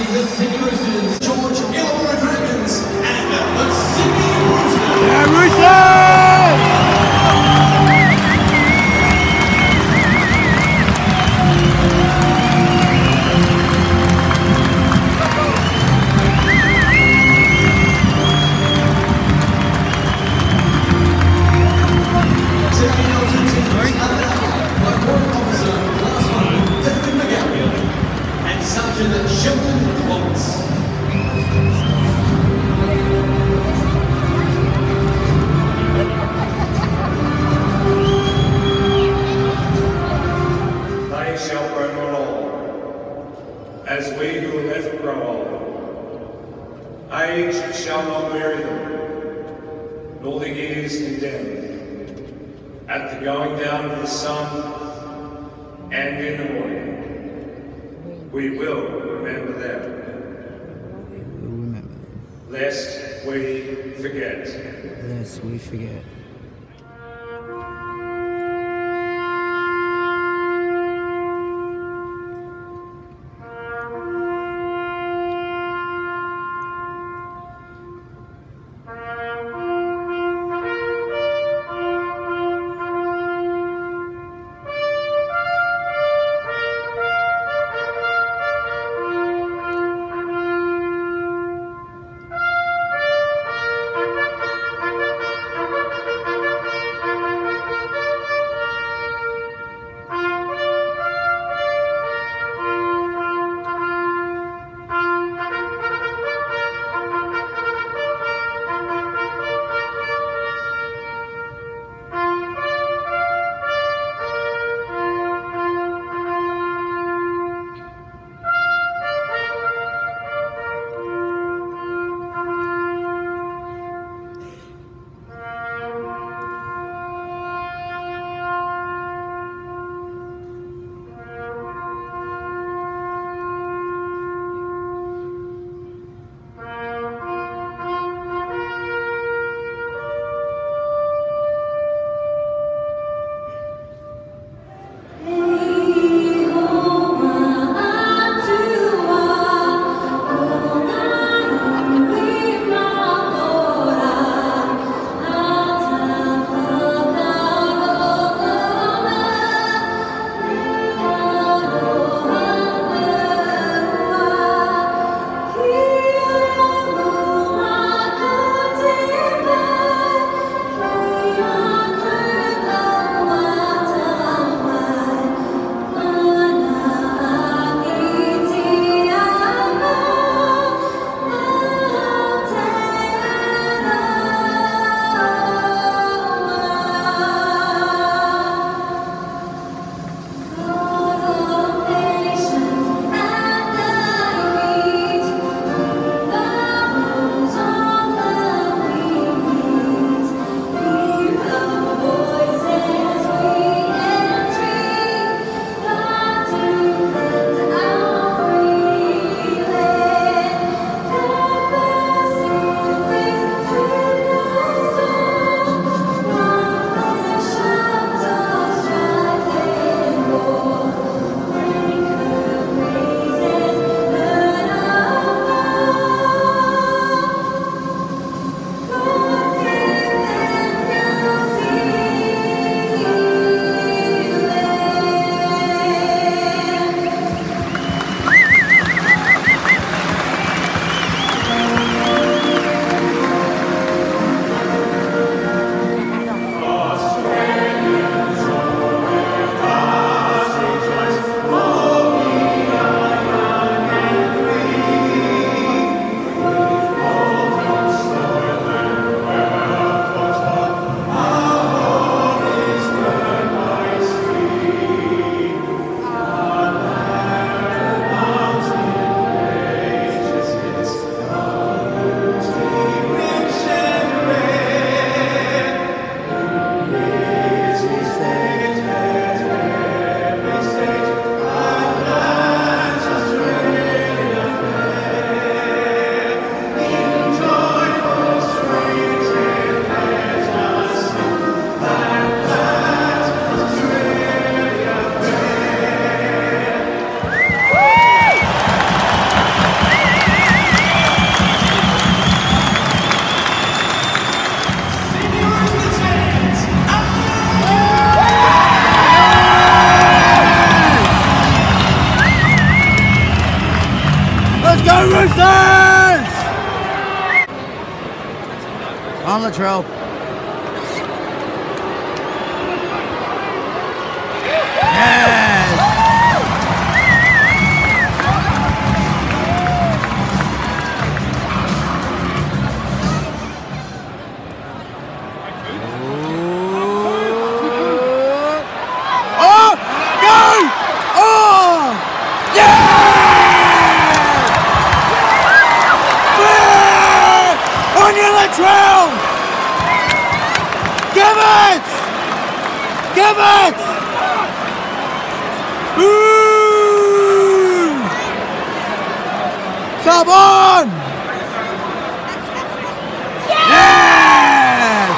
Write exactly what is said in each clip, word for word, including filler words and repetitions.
the Sydney Roosters, George Illawarra Dragons, and the Sydney Roosters. Yeah, Roosters! As we who are left grow old, age shall not weary them, nor the years condemn. At the going down of the sun and in the morning, we will remember them. We will remember them. Lest we forget. Lest we forget. Down Latrell. Yes! Oh! Go! Oh! Yeah! On your Latrell! Give it! Give it! Ooh! Come on! Yes!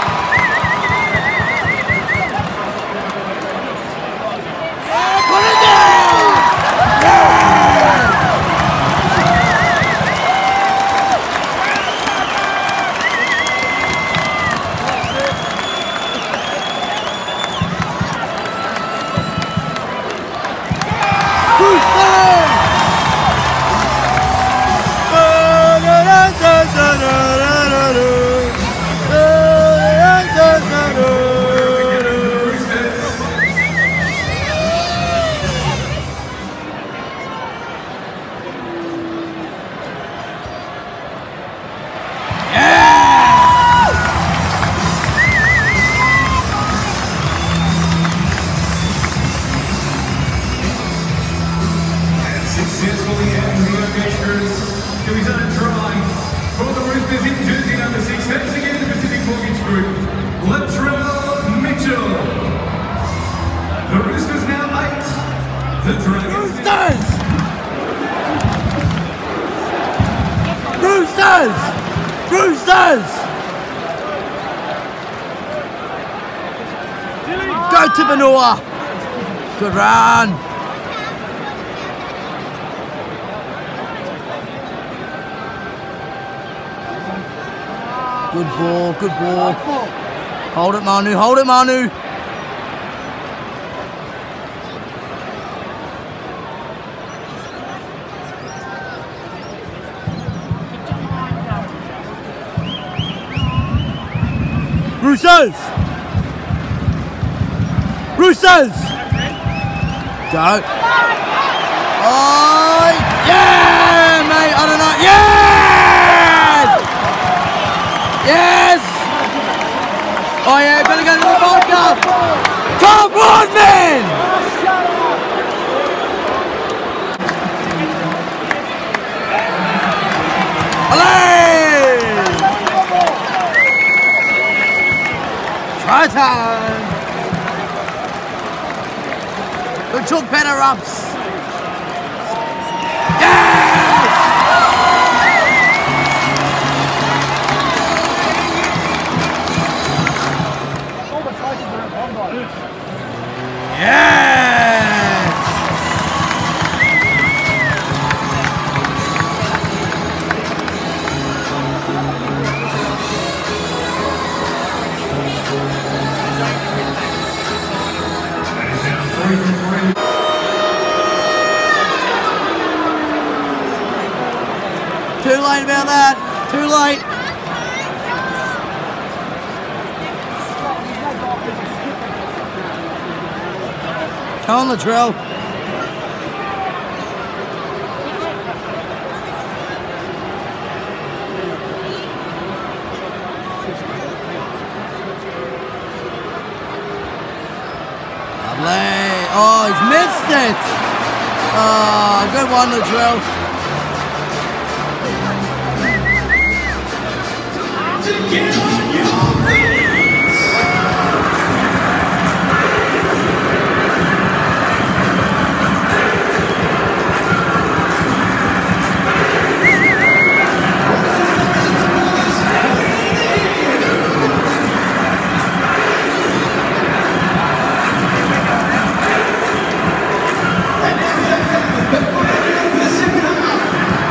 Yeah, put it down! Yes! Successfully adding the Roosters to his own try. For the Roosters in jersey number six, thanks again to Pacific Mortgage Group, Latrell Mitchell. The Roosters now eight. The Dragons. Roosters! Roosters! Roosters! Go Tipanua! Good run! Good ball, good ball. Hold it, Manu, hold it, Manu. Roosters! Roosters! Go. Oh, yeah, mate, I don't know. Yes! Yes! Oh, yeah, better go to the vodka. Come on, man! Alley! Try time! The took better ups. Yes! Yes! That is now three from three. Too late about that. Too late. Come on, Latrell. Lovely. Oh, he's missed it. Oh, good one, Latrell. To get on your feet.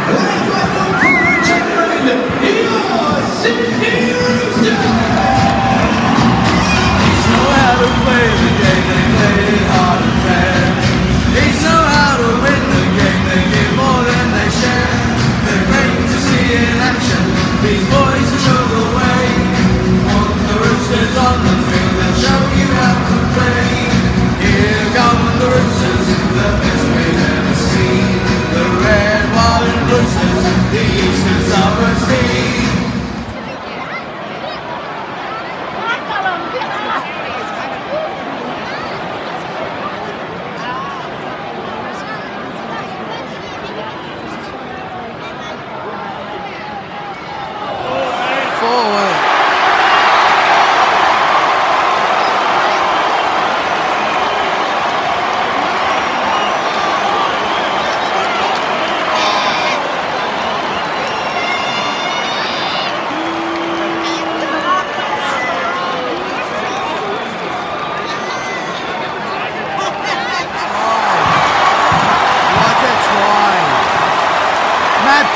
Sydney Roosters!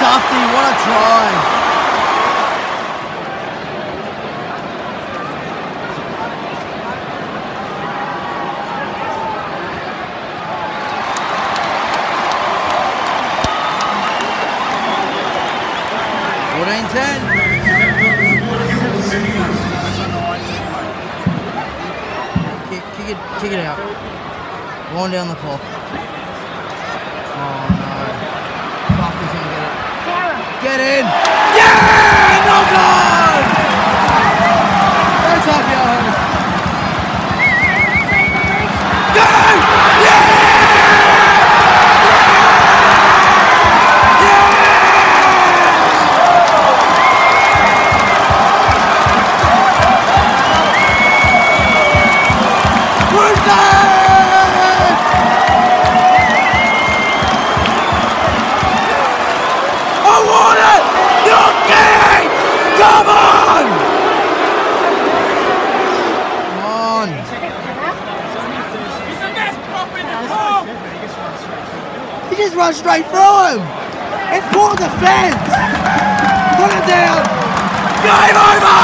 Tufty, what a try. fourteen ten. Kick, kick it, kick it out. One down the clock. Oh no. Buffy's gonna get it. Get in! Yeah! Knock on! That's up, yo! Go! Yeah! Come on! Come on! He's the best prop in the club! He just ran straight through him! It's poor defense! Put it down! Game over!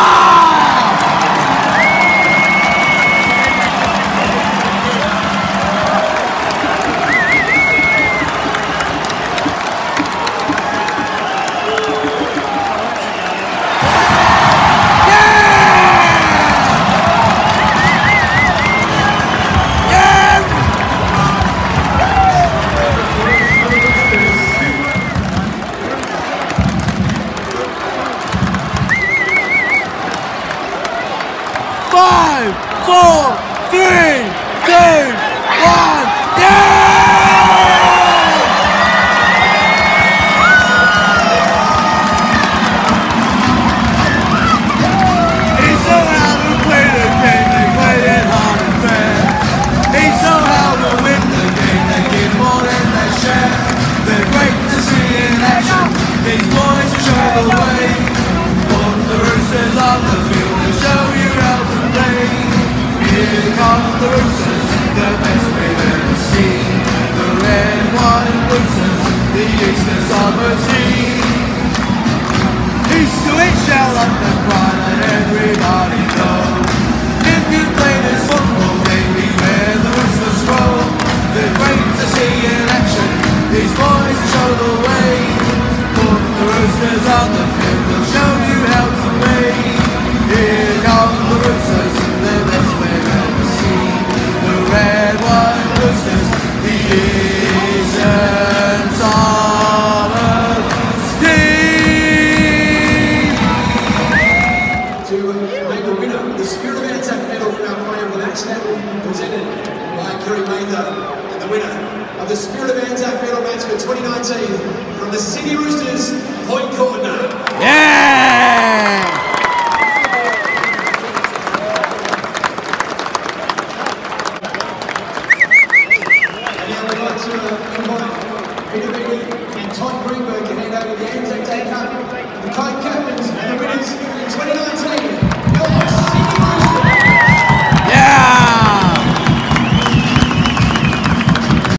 Five, four, three, two, one, yeah! He somehow will play the game, they play it hard and fair. He somehow will win the game, they give more than they share. They're great to see in action, these boys will show the way. Put the Roosters on the field and show you how to play. Here come the Roosters, the best we've ever seen. The red, white and Roosters, the Eastern Summer team. East to east shout up the cry, let everybody know. If you play this football game, beware the Roosters roll. They're great to see in action, these boys show the way. Put the Roosters on the field, they'll show you how to play. Here come the Roosters, the best we've ever seen. The red, white Roosters, the Eastern Summer team. To make the winner of the Spirit of Anzac medal for our player of the match, that will be presented by Kerry Mather. And the winner of the Spirit of Anzac medal match for twenty nineteen from the Sydney Roosters, Point Cordner. Yeah! Peter Beattie and Todd Greenberg to hand over the Anzac Day Cup, the co-captains and the winners in twenty nineteen.